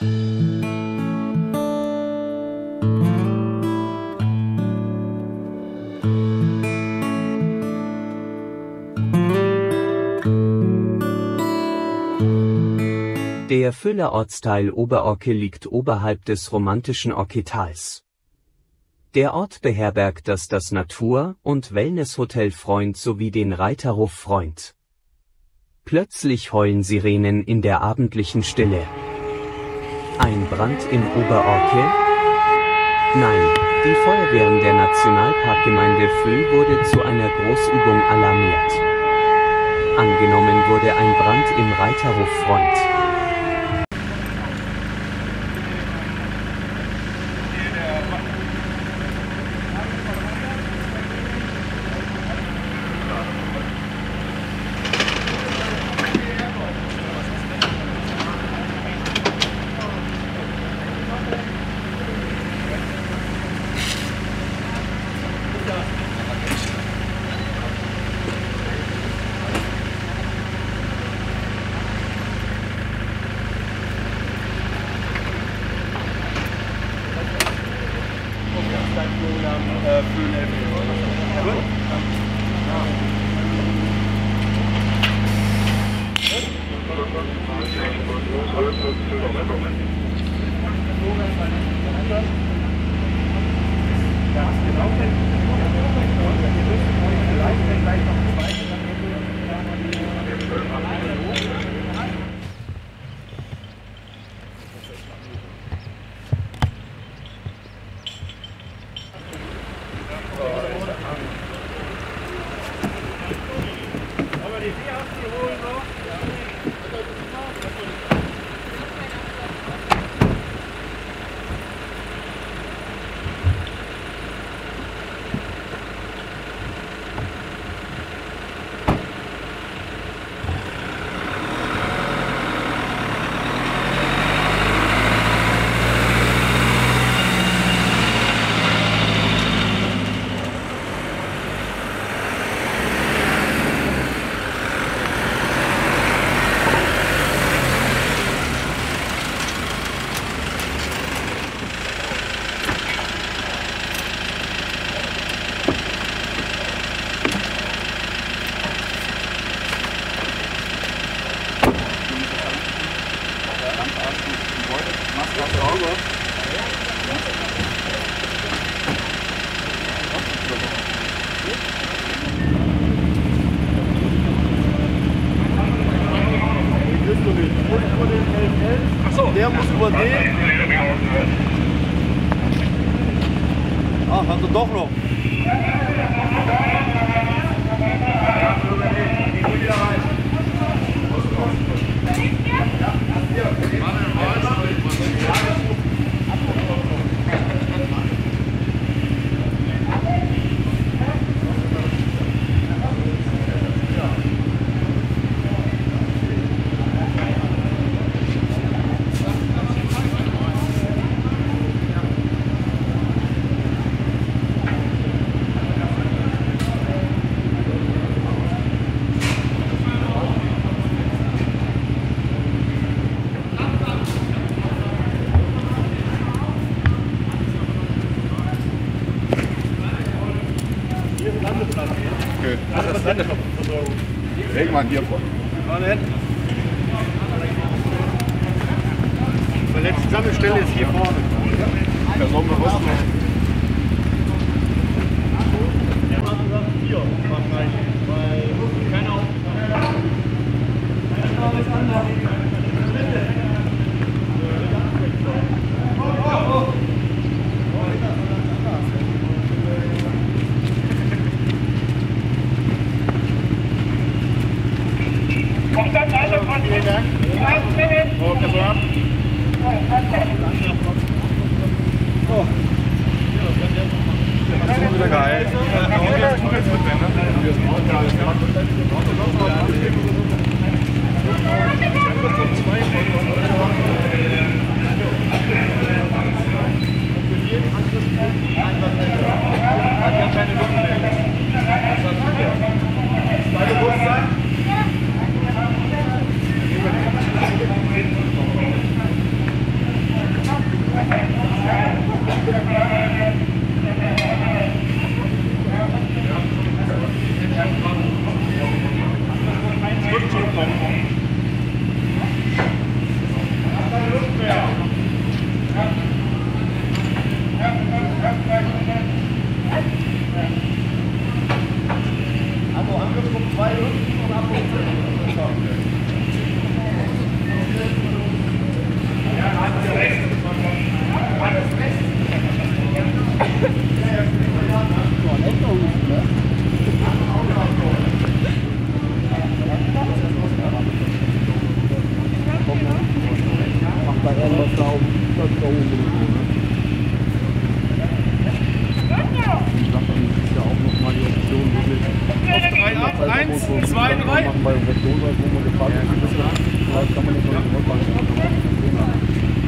Der Füller Ortsteil Oberorke liegt oberhalb des romantischen Orketals. Der Ort beherbergt das Natur- und Wellnesshotel Freund sowie den Reiterhof Freund. Plötzlich heulen Sirenen in der abendlichen Stille. Ein Brand in Oberorke? Nein, die Feuerwehren der Nationalparkgemeinde Föhl wurde zu einer Großübung alarmiert. Angenommen wurde ein Brand im Reiterhof Freund. Der muss über den. Ach, hat er doch noch. Okay. Das ist Landesversorgung. Irgendwann hier vor. Die letzte Sammelstelle ist hier vorne. Da sollen wir was machen. Hier wahrscheinlich, weil keiner auf. Vielen Dank. Oh, das war. Oh. Das ist wieder geil. was da auf dem Platz da oben oder so. Ne? Ich dachte, das ist ja auch nochmal die Option, wirklich. 1, 2, 3. Machen bei Option, wo man gefragt hat, vielleicht kann man das noch rückwärts.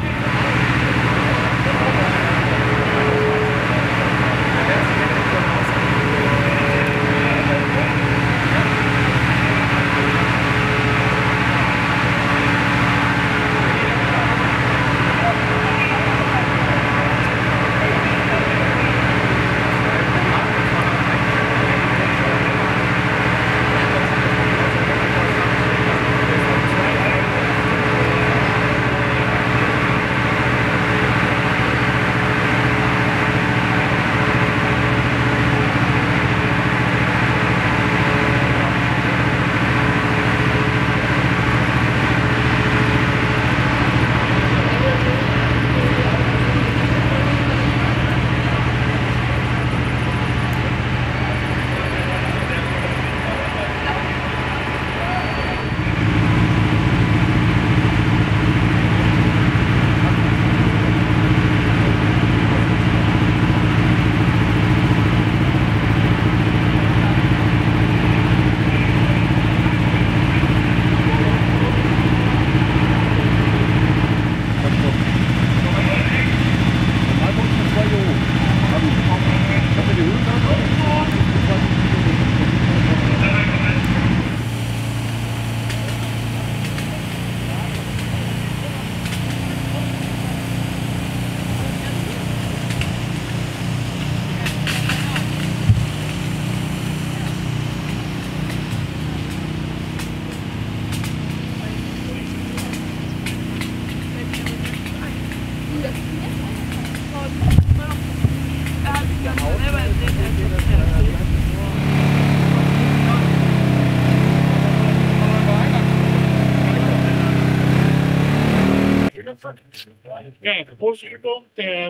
Ja, Großübung der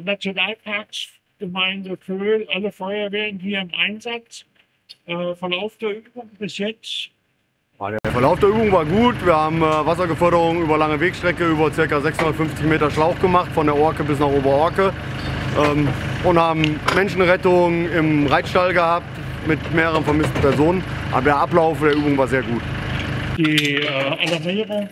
Nationalparksgemeinde Köhl, alle Feuerwehren hier im Einsatz. Verlauf der Übung bis jetzt? Der Verlauf der Übung war gut. Wir haben Wassergeförderung über lange Wegstrecke über ca. 650 Meter Schlauch gemacht, von der Orke bis nach Oberorke. Und haben Menschenrettung im Reitstall gehabt mit mehreren vermissten Personen. Aber der Ablauf der Übung war sehr gut. Die Alarmierung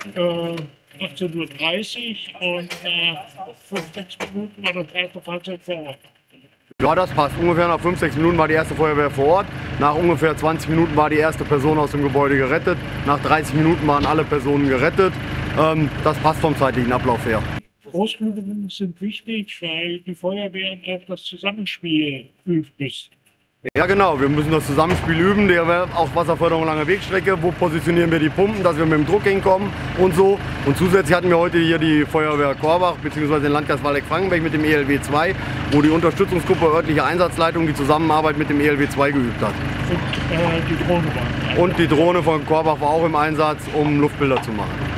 18:30 Uhr und nach 5-6 Minuten war das erste Fahrzeug vor Ort. Ja, das passt. Ungefähr nach 5-6 Minuten war die erste Feuerwehr vor Ort. Nach ungefähr 20 Minuten war die erste Person aus dem Gebäude gerettet. Nach 30 Minuten waren alle Personen gerettet. Das passt vom zeitlichen Ablauf her. Großübungen sind wichtig, weil die Feuerwehren auch das Zusammenspiel üben. Ja genau, wir müssen das Zusammenspiel üben, auch Wasserförderung lange Wegstrecke, wo positionieren wir die Pumpen, dass wir mit dem Druck hinkommen und so. Und zusätzlich hatten wir heute hier die Feuerwehr Korbach bzw. den Landkreis Waldeck-Frankenberg mit dem ELW 2, wo die Unterstützungsgruppe örtliche Einsatzleitung die Zusammenarbeit mit dem ELW 2 geübt hat. Und die Drohne war. Und die Drohne von Korbach war auch im Einsatz, um Luftbilder zu machen.